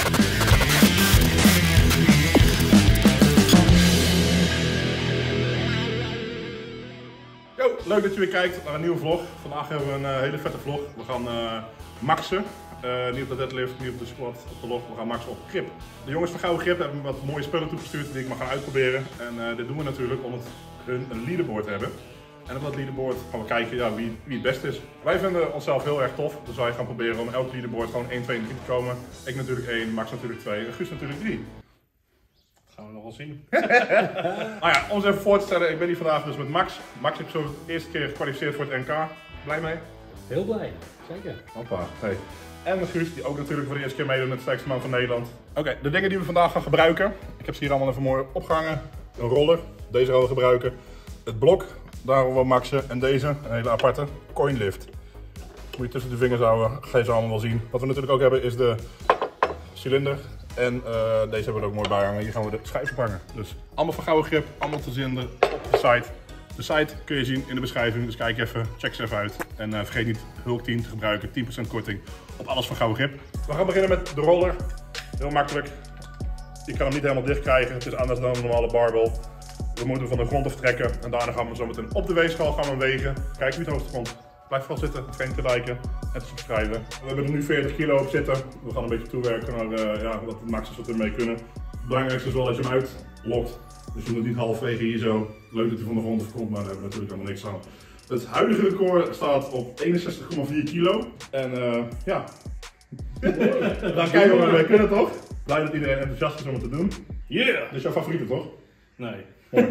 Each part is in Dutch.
Yo, leuk dat je weer kijkt naar een nieuwe vlog. Vandaag hebben we een hele vette vlog. We gaan maxen. Niet op de deadlift, niet op de squat, op de log. We gaan maxen op grip. De jongens van Gouden Grip hebben me wat mooie spullen toegestuurd die ik mag gaan uitproberen. En dit doen we natuurlijk omdat hun een leaderboard hebben. En op dat leaderboard gaan we kijken ja, wie het beste is. Wij vinden onszelf heel erg tof, dus wij gaan proberen om elk leaderboard gewoon 1, 2 en 3 te komen. Ik natuurlijk 1, Max natuurlijk 2 en Guus natuurlijk 3. Dat gaan we nog wel zien. Nou ja, om eens even voor te stellen, ik ben hier vandaag dus met Max. Max heeft zo de eerste keer gekwalificeerd voor het NK. Blij mee? Heel blij, zeker. Hoppa, hey. En met Guus, die ook natuurlijk voor de eerste keer meedoet met de sterkste man van Nederland. Oké, de dingen die we vandaag gaan gebruiken. Ik heb ze hier allemaal even mooi opgehangen. Een roller, deze gaan we gebruiken. Het blok, daar gaan we maxen. En deze, een hele aparte, coinlift. Moet je tussen de vingers houden, ga je ze allemaal wel zien. Wat we natuurlijk ook hebben is de cilinder. En deze hebben we er ook mooi bij hangen. Hier gaan we de schijf op hangen. Dus allemaal van Gouden Grip, allemaal te vinden op de site. De site kun je zien in de beschrijving, dus kijk even, check ze even uit. En vergeet niet Hulk 10 te gebruiken, 10% korting op alles van Gouden Grip. We gaan beginnen met de roller. Heel makkelijk. Je kan hem niet helemaal dicht krijgen, het is anders dan een normale barbell. We moeten van de grond aftrekken en daarna gaan we zo meteen op de weegschaal gaan we wegen. Kijken wie het hoogst komt. Blijf vooral zitten, geen te liken en te subscriben. We hebben er nu 40 kilo op zitten. We gaan een beetje toewerken naar ja, wat het max is wat we ermee kunnen. Het belangrijkste is wel dat je hem uitlokt. Dus je moet niet halverwege hier zo. Leuk dat hij van de grond afkomt, maar daar hebben we natuurlijk helemaal niks aan. Het huidige record staat op 61,4 kilo. En ja, daar kijken we maar mee kunnen toch? Blij dat iedereen enthousiast is om het te doen. Yeah! Dit is jouw favoriete toch? Nee.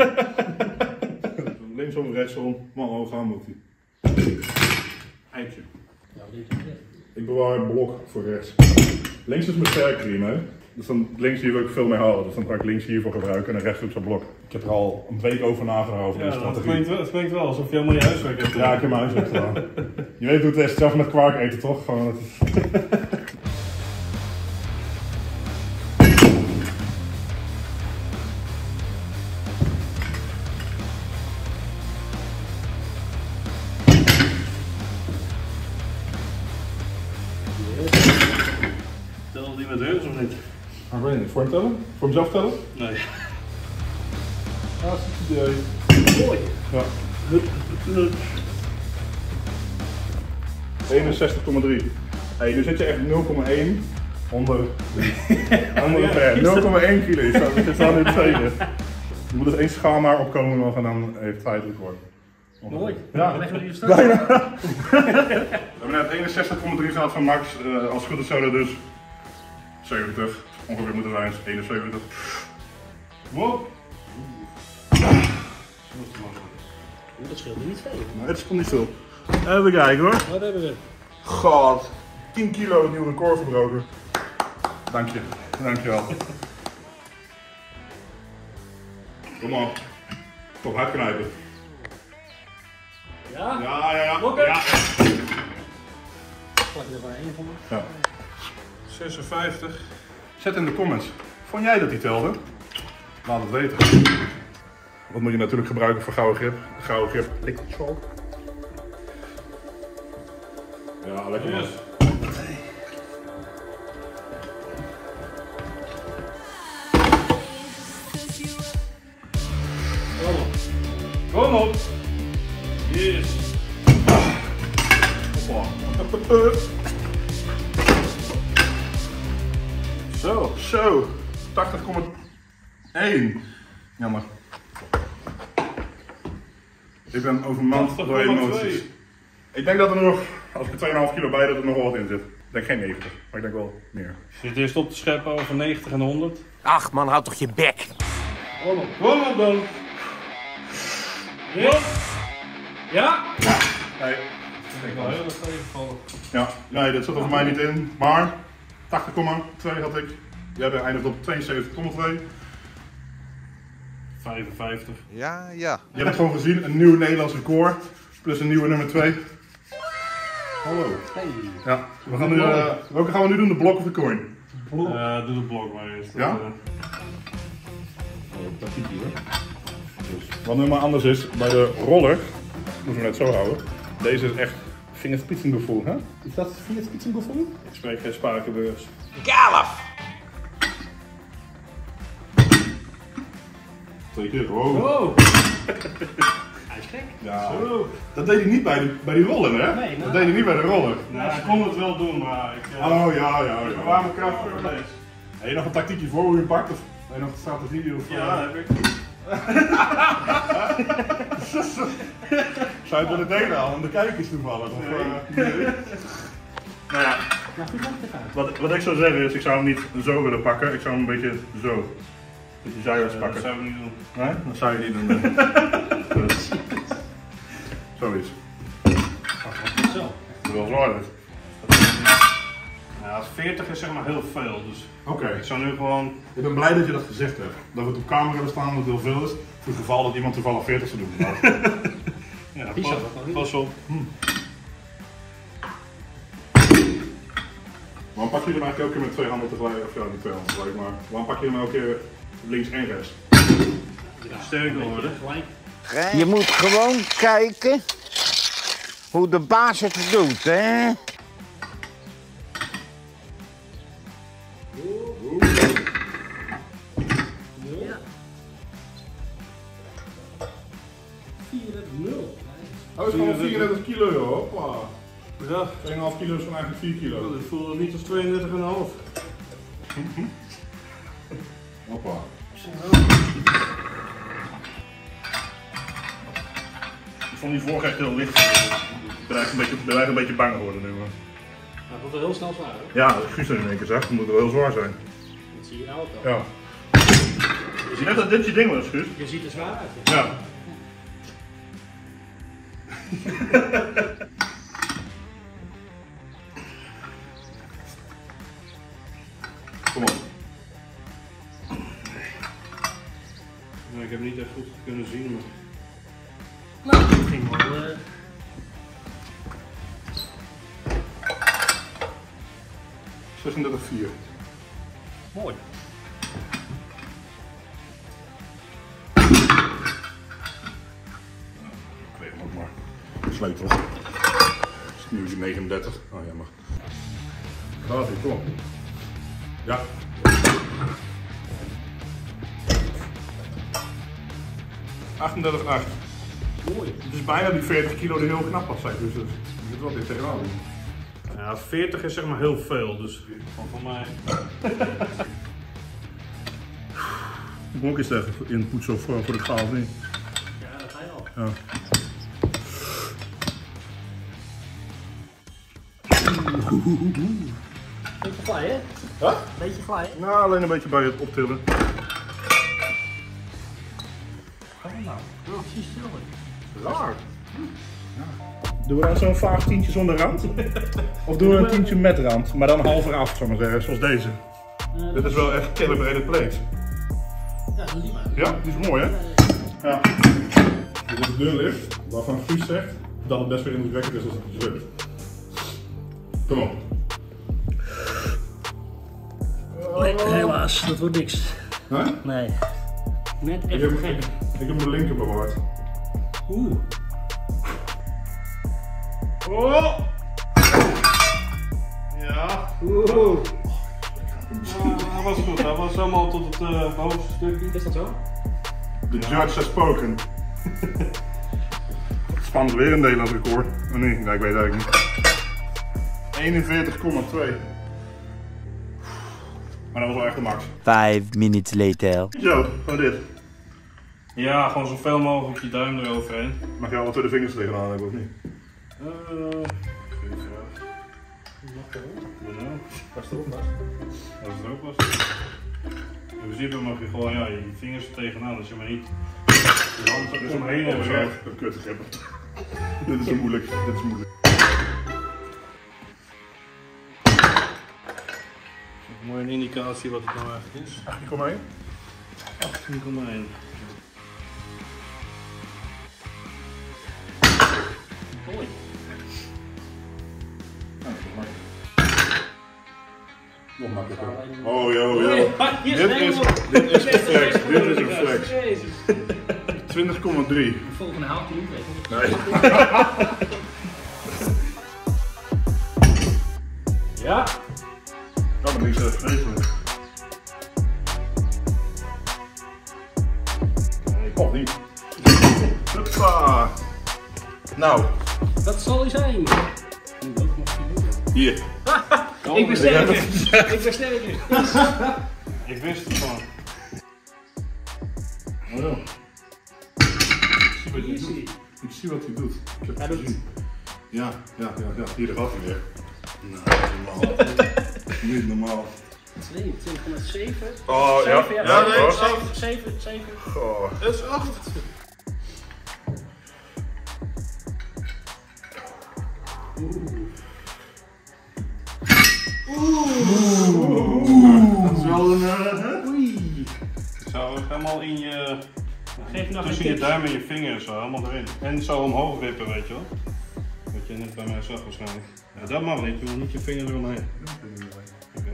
Linksom, rechtsom, maar omhoog gaan moet hij. Eindje. Ik bewaar het blok voor rechts. Links is mijn sterkriem, hè? Dus dan links hier wil ik veel mee halen, dus dan ga ik links hiervoor gebruiken en rechts op zo'n blok. Ik heb er al een week over nagedacht over deze strategie. Het klinkt wel alsof je helemaal je huiswerk hebt. Ja, ik heb mijn huiswerk gedaan. Je weet hoe het is, zelf met kwark eten toch? Gewoon het is... Tellen die met heus of niet? Ik weet niet, voor hem tellen? Voor mezelf tellen? Nee. Ja, dat is het idee. Mooi. Ja. 61,3. Hey, nu zit je echt 0,1 onder de per. 0,1 kilo. Je staat nu tegen. Je moet dus één schaal maar opkomen nog en dan heeft hij het record. Mooi. Ja, leggen we die stuk. bijna. We hebben net 61,3 gehad van Max. Als het goed is zouden dus 70 ongeveer moeten zijn, 71. Wow. Dat scheelt niet veel. Nee, het is niet veel. Even kijken hoor. Wat hebben we? God, 10 kilo het nieuwe record verbroken. Dank je, dankjewel. Kom op. Top uitknijpen. Ja? Ja. Oké. Ja. Plak er maar één van. Ja. 56. Zet in de comments. Vond jij dat die telde? Laat het weten. Wat moet je natuurlijk gebruiken voor Gouden Grip? Gouden Grip liquid chalk. Ja, lekker man. Yes. Kom op. Yes. Hoppa. Zo. 80,1. Jammer. Ik ben overmand door emoties. Ik denk dat er nog, als ik er 2,5 kilo bij dat er nog wel wat in zit. Ik denk geen 90, maar ik denk wel meer. Je zit eerst op te scheppen over 90 en 100. Ach man, houd toch je bek. Kom op dan. Ja. Ja. Nee, Ik denk wel heel erg tegenvallen. ja, nee, dat zit er voor mij niet in. Maar 80,2 had ik. Jij bent eindigd op 72,2. 55. Ja. Je hebt het gewoon gezien, een nieuw Nederlands record. Plus een nieuwe nummer 2. Hallo. Hey. Ja, we gaan nu, welke gaan we nu doen? De blok of de coin? Doe de blok maar eerst. Ja? Dat ziet hier. Dus, wat nu maar anders is, bij de roller, moeten we net zo houden. Deze is echt Fingerspitzengevoel, hè? Is dat Fingerspitzengevoel? Ik spreek geen Spakenburgs. Kalf! 2 keer. Wow. Wow. Hij is gek. Ja, Zo. dat deed hij niet bij die roller, hè? Nee, nou. Dat deed hij niet bij de roller. Nou, ik kon het wel doen, maar ik... Oh ja. Warme kracht voor deze. Heb je nog een tactiekje voor hoe je hem pakt? Of heb je nog een strategie? Of, Ja, heb ik. Zou je het willen delen aan de kijkers toevallig? Of, nee. Nou ja, Nou, goed lang te gaan. wat ik zou zeggen is, ik zou hem niet zo willen pakken. Ik zou hem een beetje zo. Dat je zijwaarts Dat pakken. zou ik niet doen. Nee? Dat zou je niet doen. Dus. Zoiets. Zo. Dat is wel zwaar dit. Ja, 40 is zeg maar heel veel, dus Oké. ik zou nu gewoon... Ik ben blij dat je dat gezegd hebt. Dat we het op camera hebben staan dat het heel veel is. Voor het geval dat iemand toevallig 40 zou doen. Maar, Ja, Die zou dat wel niet. pas op. waarom pak je hem eigenlijk elke keer met 2 handen tegelijk? Of ja, niet 2 handen tegelijk, maar waarom pak je hem elke keer links en rechts? Sterker worden. Gelijk. Je moet gewoon kijken hoe de baas het doet, hè? Ja. 4-0. Oh, het is gewoon 34 kilo, joh. Hoppa. Ja, 2,5 kilo is van eigenlijk 4 kilo. ik voel het niet als 32,5. Hoppa. Ik vond die vorige echt heel licht. Ik ben eigenlijk een beetje bang geworden nu. Maar. Dat wordt wel heel snel zwaar, hoor. Ja, als Guus er in één keer zegt, dan moet het wel heel zwaar zijn. Dat zie je nou ook wel. Ja. Je ziet net dat dit je ding was, Guus. Je ziet er zwaar uit. Ja. Ja. Kom op. Ja, ik heb niet echt goed kunnen zien, maar... Nou, dat ging wel. 36,4. Mooi. Ik kreeg hem ook maar. Sleutel. Het is nu 39. Oh jammer. Gaat ie, kom op. Ja. ...38,8. Mooi. Het is bijna die 40 kilo die heel knap was, zei, dus je zit wel dit tegenaan doen. Ja, 40 is zeg maar heel veel, dus van mij... Ik moet ook eens even inpoetsen voor de gaal, niet? Ja, dat ga je al. Ja. Beetje glij, hè? Wat? Beetje glij, hè? Nou, alleen een beetje bij het optillen. Ga je nou? Oh, precies hetzelfde. Raar. Doen we dan zo'n vaag tientje zonder rand? Of doen we een tientje met rand, maar dan half eraf, zou ik maar zeggen, zoals deze. Dit is wel echt calibrated plate. Ja, dat is niet maar. Ja, die is mooi, hè? Ja. Dit is een deurlift, waarvan Guus zegt dat het best weer indrukwekkend is als het zwemt. Kom op. Nee, helaas, dat wordt niks. Huh? Nee. Net Ik even heb, gek. ik heb mijn linker bewaard. Oeh. Oh! Ja. Oeh. Dat was goed, dat was allemaal tot het bovenste stukje. Is dat zo? The judge has spoken. Spannend weer een Nederlands record. Oh nee, ik weet het eigenlijk niet. 41,2. Maar dat was wel echt de max. 5 minutes later. Zo, gewoon dit. Ja, gewoon zoveel mogelijk je duim eroverheen. Mag je alle 2 de vingers er tegenaan hebben of niet? Goeie vraag. Nou, Pas erop, pas. als het er ook was. In principe mag je gewoon ja, je vingers er tegenaan, als je maar niet je hand er omheen hebt. Zo, een kutgrip. Dit is zo moeilijk, dit is moeilijk. Mooi een indicatie wat het nou eigenlijk is. 18,1. 18,1. Mooi. Nog makkelijker. Oh joh, Nee, joh. maar hier Dit is een flex. Dit is een flex. Jezus. 20,3. Volgende haalt hij niet weg. Nee. Ja. Dat is vreselijk. niet. Hoppa. Nou, Dat zal hij zijn. hier. Ik ben sterker. Ik ben sterker. Ik wist het gewoon. Oh ja. Ik zie wat hij doet. Ik heb het gezien. Ja. Hier gaat hij weer. Nou, normaal. Niet normaal. 22,7. Oh ja. 7, Ja, nee. 7. Oh, dat is 8. Dat is wel een... Oei. Ik zou het helemaal in je... Geef nog tussen een je tip. duim en je vinger zo, helemaal erin. En zo omhoog wippen, weet je wel. Wat je net bij mij zag waarschijnlijk. Ja, dat mag niet, je moet niet je vinger eromheen. Oké.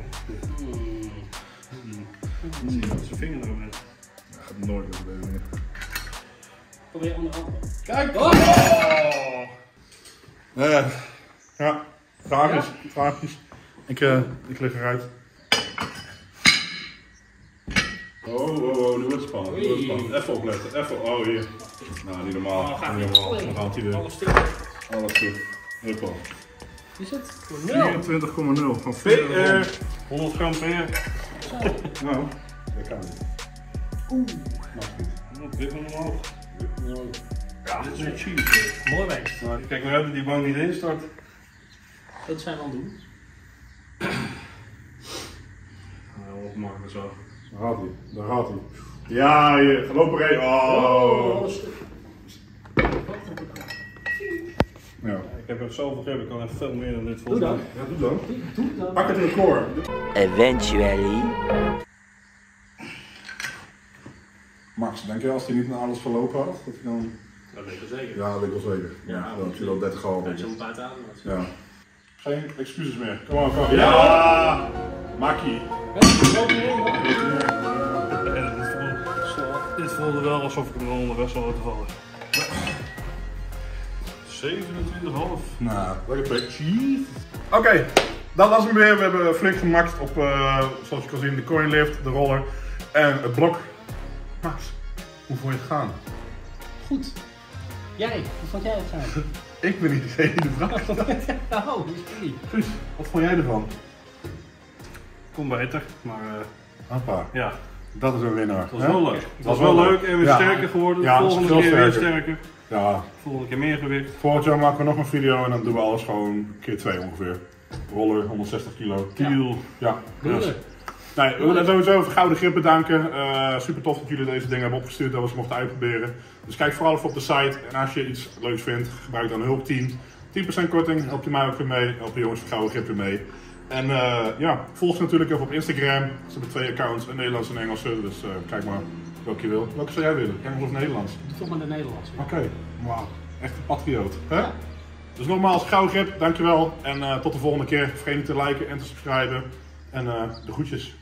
Zie je dat zijn vinger eromheen? Dat gaat nooit met deze dingen. Probeer onderhand. Kijk! Oh! Ja, vraagjes. Ik lig eruit. Oh, nu wordt het spannend. Even opletten, even. Oh, hier. Nou, niet normaal. Oh, Niet normaal. Dan gaat hij weer. Alles stuk. Alles goed. Hoppa. Is het? Voor 0. 24,0 van PR, 100 gram PR. Nou, dat kan niet. Mag niet. Wip hem omhoog. Ja, dit is een cheese. Mooi wijs. Maar kijk maar uit dat die bank niet instart. Dat zijn we aan het doen. Nou, opmaken zo. Daar gaat hij. Ja, je gaat lopen rijden. Oh. Ja. Ik heb er zoveel grip, ik kan echt veel meer dan dit Doe volgens dan. mij. Ja, doe dan. Doe dan. Pak het record. Eventually. Max, denk je als hij niet naar alles gelopen had, dat hij dan... Dat weet ik zeker. Ja, dat weet ik wel zeker. Ja, dan heb je wel 30 gehaald. Dat je hem buiten aan. Ja. Geen excuses meer. Kom maar. Ja! Makkie. Dit voelde wel alsof ik hem onder best wel te vallen. 27,5. Nou, lekker pik. Oké, dat was hem weer. We hebben flink gemaxt op, zoals je kan zien, de coinlift, de roller en het blok. Max, hoe vond je het gaan? Goed. Jij, hoe vond jij het gaan? Ik ben niet degene die de vraag stelt. Oh, sorry. Guus, wat vond jij ervan? Kon beter, maar Hoppa, ja, dat is een winnaar. het was wel leuk. Het was wel leuk en weer Ja. sterker geworden. Ja, De volgende veel keer weer sterker. sterker. Ja, Volgende keer meer gewicht. volgend jaar maken we nog een video en dan doen we alles gewoon keer 2 ongeveer. Roller, 160 kilo. Tiel. Ja. Broeder. Nee, we willen sowieso voor Gouden Grip bedanken. Super tof dat jullie deze dingen hebben opgestuurd, dat we ze mochten uitproberen. Dus kijk vooral even op de site en als je iets leuks vindt, gebruik dan hulpteam. 10% korting, help je mij ook weer mee, help je jongens van Gouden Grip weer mee. En ja, volg ze natuurlijk even op Instagram. Ze hebben 2 accounts, een Nederlands en een Engelse, dus kijk maar welke je wil. Welke zou jij willen? Engels of Nederlands? Doe toch maar de Nederlandse. Oké, wauw, echt een patrioot. Hè? Dus nogmaals, Gouden Grip, dankjewel en tot de volgende keer. Vergeet niet te liken en te subscriben en de groetjes.